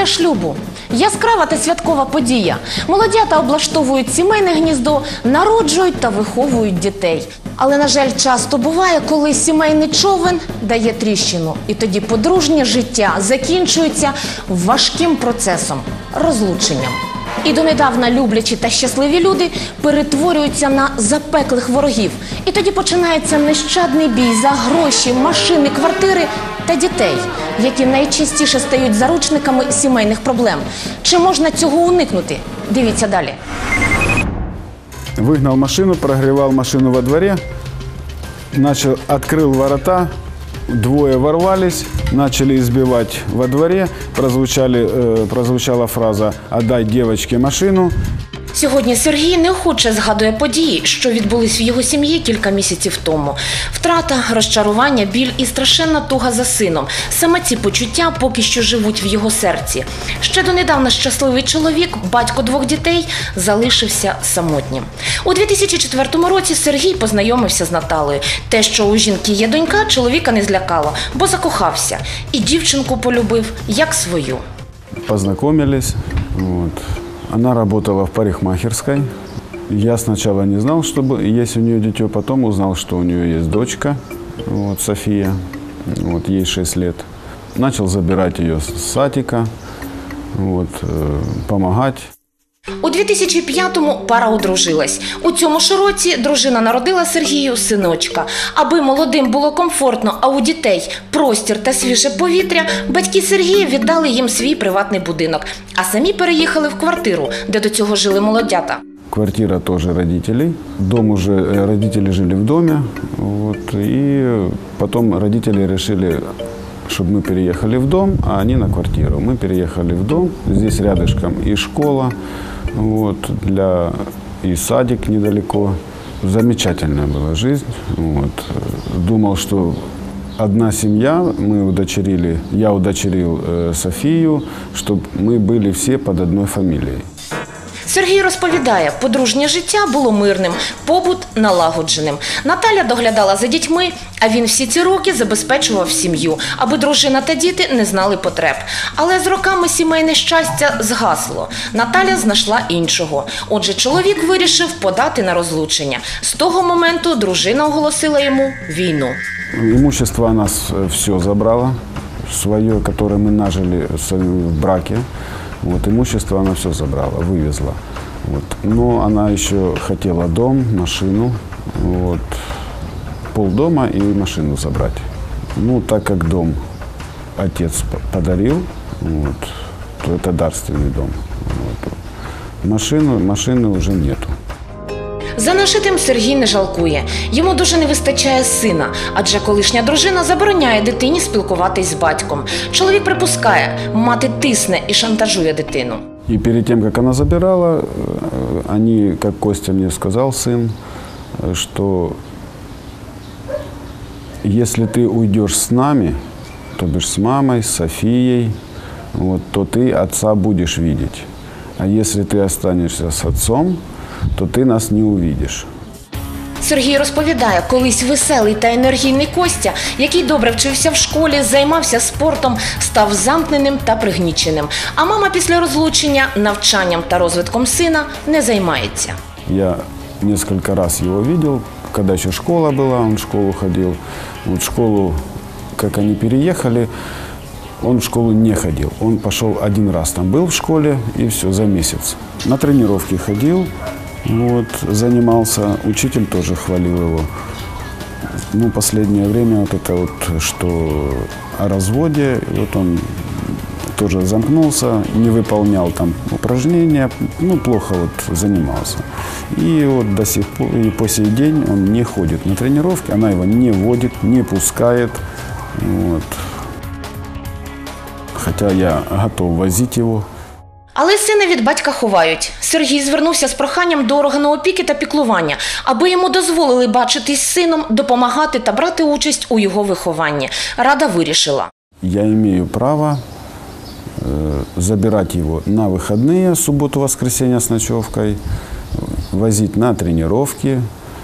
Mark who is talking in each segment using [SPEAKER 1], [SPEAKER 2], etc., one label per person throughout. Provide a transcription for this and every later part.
[SPEAKER 1] Після шлюбу яскрава та святкова подія. Молодята облаштовують сімейне гніздо, народжують та виховують дітей. Але, на жаль, часто буває, коли сімейний човен дає тріщину. І тоді подружнє життя закінчується важким процесом – розлученням. І донедавна люблячі та щасливі люди перетворюються на запеклих ворогів. І тоді починається нещадний бій за гроші, машини, квартири та дітей, які найчастіше стають заручниками сімейних проблем. Чи можна цього уникнути? Дивіться далі.
[SPEAKER 2] Выгнал машину, прогревал машину во дворе, открыл ворота, двое ворвались, начали избивать во дворе, прозвучала фраза «отдай девочке машину».
[SPEAKER 1] Сьогодні Сергій неохоче згадує події, що відбулись в його сім'ї кілька місяців тому. Втрата, розчарування, біль і страшенна туга за сином. Саме ці почуття поки що живуть в його серці. Ще донедавна щасливий чоловік, батько двох дітей, залишився самотнім. У 2004 році Сергій познайомився з Наталею. Те, що у жінки є донька, чоловіка не злякало, бо закохався. І дівчинку полюбив як свою.
[SPEAKER 2] Познакомились. Она работала в парикмахерской. Я сначала не знал, что есть у нее дитё, потом узнал, что у нее есть дочка, София, ей 6 лет. Начал забирать ее с садика, помогать.
[SPEAKER 1] У 2005-му пара одружилась. У цьому ж році дружина народила Сергію синочка. Аби молодим було комфортно, а у дітей простір та свіже повітря, батьки Сергія віддали їм свій приватний будинок, а самі переїхали в квартиру, де до цього жили молодята.
[SPEAKER 2] Квартира тоже родителей. Родители жили в доме. И потом родители решили, чтобы мы переехали в дом, а они на квартиру. Мы переехали в дом. Здесь рядышком и школа, и садик недалеко. Замечательная была жизнь. Думал, что одна семья, я удочерил Софию, чтобы мы были все под одной фамилией.
[SPEAKER 1] Сергій розповідає, подружнє життя було мирним, побут налагодженим. Наталя доглядала за дітьми, а він всі ці роки забезпечував сім'ю, аби дружина та діти не знали потреб. Але з роками сімейне щастя згасло. Наталя знайшла іншого. Отже, чоловік вирішив подати на розлучення. З того моменту дружина оголосила йому війну.
[SPEAKER 2] Имущество она все забрала, свое, которое мы нажили в браке. Имущество она все забрала, вывезла. Но она еще хотела дом, машину, полдома и машину забрать. Так как дом отец подарил, то это дарственный дом. Машины уже нету.
[SPEAKER 1] За нажитим Сергій не жалкує. Йому дуже не вистачає сина, адже колишня дружина забороняє дитині спілкуватись з батьком. Чоловік припускає, мати тисне і шантажує дитину.
[SPEAKER 2] И перед тем, как она забирала, как Костя мне сказал, сын, что если ты уйдешь с нами, то бишь с мамой, с Софией, то ты отца будешь видеть. А если ты останешься с отцом, то ти нас не увидиш.
[SPEAKER 1] Сергій розповідає, колись веселий та енергійний Костя, який добре вчився в школі, займався спортом, став замкненим та пригніченим. А мама після розлучення навчанням та розвитком сина не займається.
[SPEAKER 2] Я несколько раз его видел, когда еще школа была, он в школу ходил. В школу, как они переехали, он в школу не ходил. Он пошел один раз, там был в школе, и все, за месяц. На тренировки ходил. Занимался, учитель тоже хвалил его. Последнее время что о разводе, он тоже замкнулся, не выполнял там упражнения, плохо занимался. И до сих пор, и по сей день он не ходит на тренировки, она его не водит, не пускает. Хотя я готов возить его.
[SPEAKER 1] Але сина від батька ховають. Сергій звернувся з проханням до органу опіки та піклування, аби йому дозволили бачитись з сином, допомагати та брати участь у його вихованні. Рада вирішила.
[SPEAKER 2] Я маю право забирать его на выходные, субботу-воскресенье с ночевкой, возить на тренировки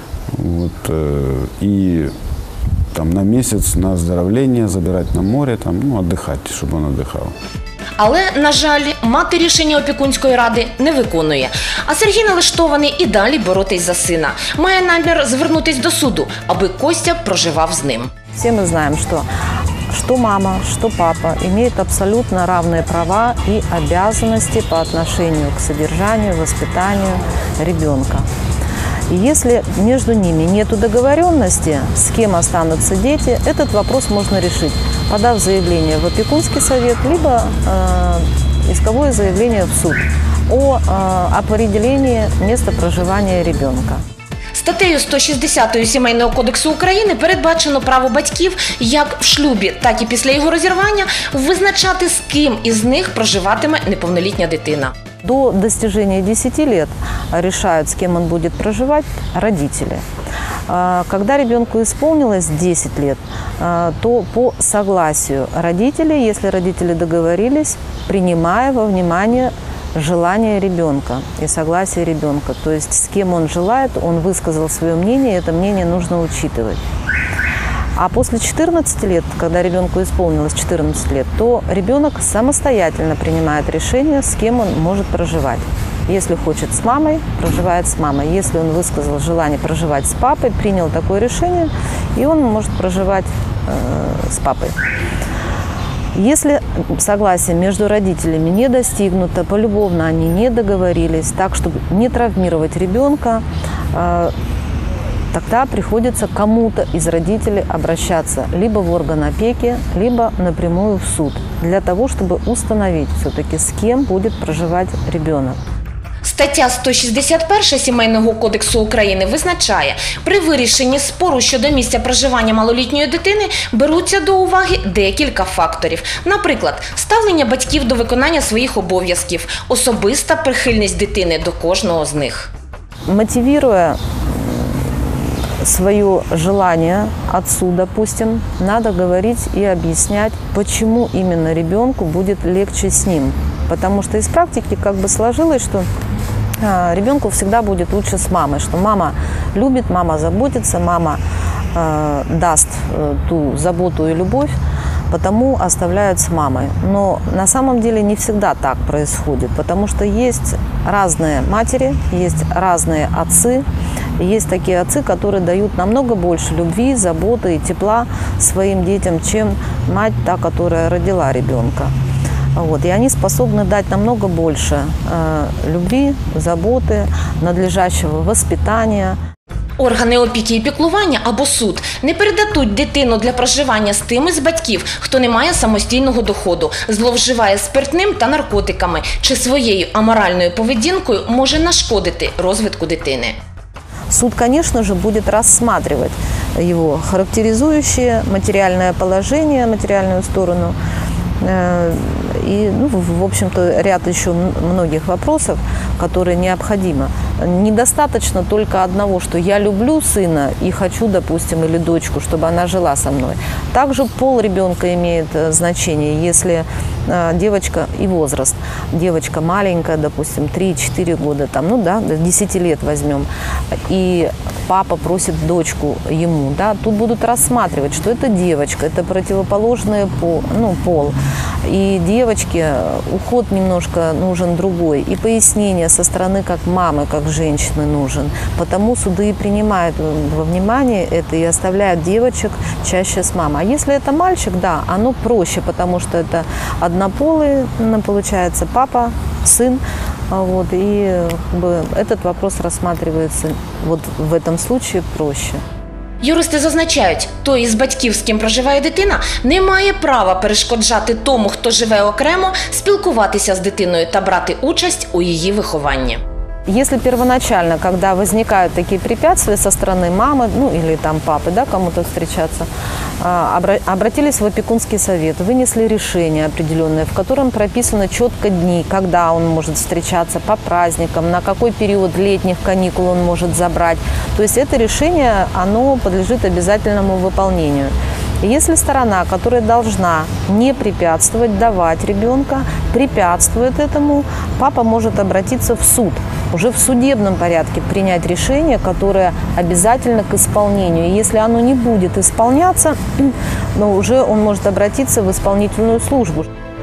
[SPEAKER 2] и на месяц на оздоровление, забирать на море, отдыхать, чтобы он отдыхал.
[SPEAKER 1] Але, на жаль, мати рішення опікунської ради не виконує. А Сергій налаштований і далі боротись за сина. Має намір звернутись до суду, аби Костя проживав з ним.
[SPEAKER 3] Все мы знаем, что мама, что папа имеют абсолютно равные права и обязанности по отношению к содержанию, воспитанию ребенка. И если между ними нет договоренности, с кем останутся дети, этот вопрос можно решить, подав заявление в опекунский совет, либо исковое заявление в суд о определении места проживания ребенка.
[SPEAKER 1] Статтею 160 Сімейного кодексу України передбачено право батьків як в шлюбі, так і після його розірвання визначати, з ким із них проживатиме неповнолітня дитина.
[SPEAKER 3] До достижения 10 лет решают, с кем он будет проживать, родители. Когда ребенку исполнилось 10 лет, то по согласию родителей, если родители договорились, принимая во внимание желание ребенка и согласие ребенка. То есть с кем он желает, он высказал свое мнение, и это мнение нужно учитывать. А после 14 лет, когда ребенку исполнилось 14 лет, то ребенок самостоятельно принимает решение, с кем он может проживать. Если хочет с мамой, проживает с мамой. Если он высказал желание проживать с папой, принял такое решение, и он может проживать с папой. Если согласие между родителями не достигнуто, полюбовно они не договорились, так, чтобы не травмировать ребенка, тогда приходится кому-то из родителей обращаться либо в орган опеки, либо напрямую в суд, для того, чтобы установить все-таки, с кем будет проживать ребенок.
[SPEAKER 1] Стаття 161 Сімейного кодексу України визначає, при вирішенні спору щодо місця проживання малолітньої дитини беруться до уваги декілька факторів. Наприклад, ставлення батьків до виконання своїх обов'язків, особиста прихильність дитини до кожного з них.
[SPEAKER 3] Мотивируя свое желание отцу, допустим, надо говорить и объяснять, почему именно ребенку будет легче с ним. Потому что из практики как бы сложилось, что ребенку всегда будет лучше с мамой, что мама любит, мама заботится, мама даст ту заботу и любовь, потому оставляют с мамой. Но на самом деле не всегда так происходит, потому что есть разные матери, есть разные отцы, есть такие отцы, которые дают намного больше любви, заботы и тепла своим детям, чем мать, та, которая родила ребенка. Вот. И они способны дать намного больше любви, заботи, надлежащего воспитания.
[SPEAKER 1] Органи опіки і піклування або суд не передадуть дитину для проживання з тими з батьків, хто не має самостійного доходу, зловживає спиртним та наркотиками чи своєю аморальною поведінкою може нашкодити розвитку дитини.
[SPEAKER 3] Суд, конечно же, будет рассматривать его характеризующее материальное положение, материальную сторону. И, в общем-то, ряд еще многих вопросов, которые необходимо. Недостаточно только одного, что я люблю сына и хочу, допустим, или дочку, чтобы она жила со мной. Также пол ребенка имеет значение, если девочка и возраст. Девочка маленькая, допустим, 3-4 года, до 10 лет возьмем, и папа просит дочку ему, тут будут рассматривать, что это девочка, это противоположный пол. И девочке уход немножко нужен другой, и пояснение со стороны как мамы, как женщины нужен. Потому суды и принимают во внимание это и оставляют девочек чаще с мамой. А если это мальчик, оно проще, потому что это однополый, получается, папа, сын. И этот вопрос рассматривается в этом случае проще.
[SPEAKER 1] Юристи зазначають, той із батьків, з ким проживає дитина, не має права перешкоджати тому, хто живе окремо, спілкуватися з дитиною та брати участь у її вихованні.
[SPEAKER 3] Если первоначально, когда возникают такие препятствия со стороны мамы, или папы, кому-то встречаться, обратились в опекунский совет, вынесли решение определенное, в котором прописано четко дни, когда он может встречаться, по праздникам, на какой период летних каникул он может забрать. То есть это решение, оно подлежит обязательному выполнению. Если сторона, которая должна не препятствовать, давать ребенка, препятствует этому, папа может обратиться в суд, уже в судебном порядке принять решение, которое обязательно к исполнению. И если оно не будет исполняться, уже он может обратиться в исполнительную службу.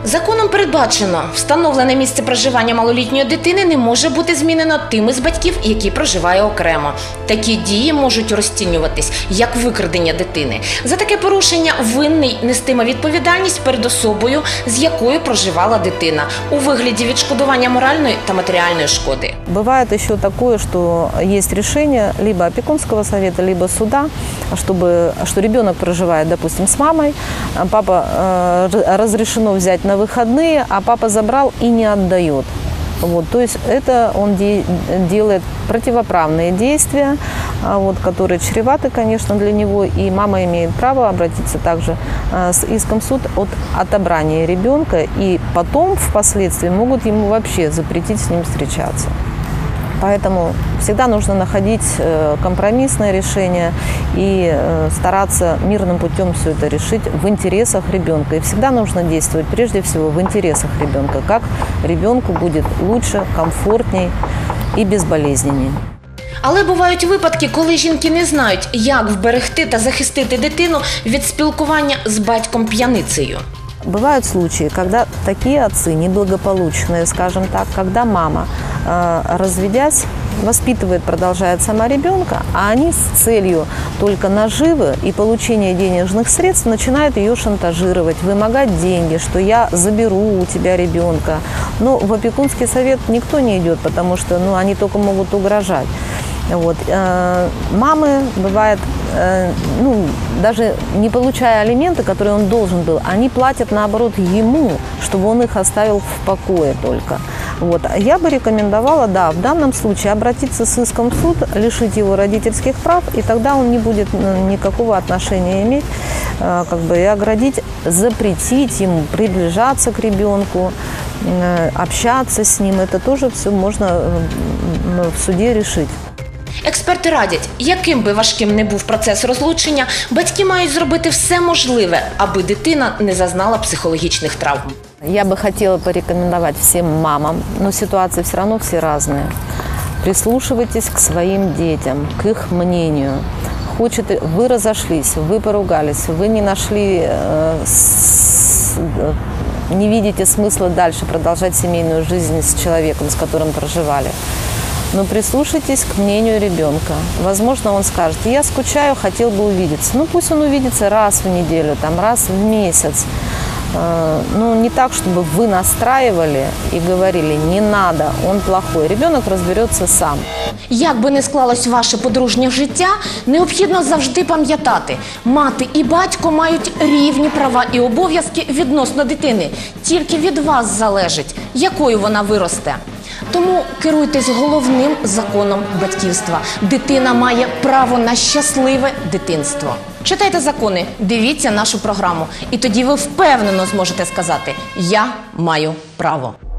[SPEAKER 1] Законом передбачено, встановлене місце проживання малолітньої дитини не може бути змінено тим із батьків, який проживає окремо. Такі дії можуть розцінюватись як викрадення дитини. За таке порушення винний нестиме відповідальність перед особою, з якою проживала дитина, у вигляді відшкодування моральної та матеріальної шкоди.
[SPEAKER 3] Бывает еще такое, что есть решение либо опекунского совета, либо суда, что ребенок проживает, допустим, с мамой, папа разрешено взять на выходные, а папа забрал и не отдает. Вот, то есть это он делает противоправные действия, которые чреваты, конечно, для него, и мама имеет право обратиться также с иском в суд от отобрания ребенка, и потом впоследствии могут ему вообще запретить с ним встречаться. Поэтому всегда нужно находить компромиссное решение и стараться мирным путем все это решить в интересах ребенка. И всегда нужно действовать прежде всего в интересах ребенка, как ребенку будет лучше, комфортней и безболезненнее.
[SPEAKER 1] Але бувають випадки, коли жінки не знають, як вберегти та захистити дитину від спілкування з батьком-п'яницею.
[SPEAKER 3] Бывают случаи, когда такие отцы неблагополучные, скажем так, когда мама, разведясь, воспитывает, продолжает сама ребенка, а они с целью только наживы и получения денежных средств начинают ее шантажировать, вымогать деньги, что я заберу у тебя ребенка. Но в опекунский совет никто не идет, потому что они только могут угрожать. Вот. Мамы, бывает, даже не получая алименты, которые он должен был, они платят, наоборот, ему, чтобы он их оставил в покое только. Вот. Я бы рекомендовала, в данном случае обратиться с иском в суд, лишить его родительских прав, и тогда он не будет никакого отношения иметь, и оградить, запретить ему приближаться к ребенку, общаться с ним. Это тоже все можно в суде решить.
[SPEAKER 1] Експерти радять, яким би важким не був процес розлучення, батьки мають зробити все можливе, аби дитина не зазнала психологічних травм.
[SPEAKER 3] Я бы хотела порекомендовать всем мамам, но ситуации все равно все разные. Прислушивайтесь к своим детям, к их мнению. Вы разошлись, вы поругались, вы не нашли, не видите смысла дальше продолжать семейную жизнь с человеком, с которым проживали. Но прислушайтесь к мнению ребенка. Возможно, он скажет: я скучаю, хотел бы увидеться. Пусть он увидится раз в неделю, раз в месяц. Не так, чтобы вы настраивали и говорили: не надо, он плохой. Ребенок разберется сам.
[SPEAKER 1] Як би не склалось ваше подружнє життя, необхідно завжди пам'ятати – мати і батько мають рівні права і обов'язки відносно дитини. Тільки від вас залежить, якою вона виросте. Тому керуйтесь головним законом батьківства. Дитина має право на щасливе дитинство. Читайте закони, дивіться нашу програму. І тоді ви впевнено зможете сказати: «Я маю право».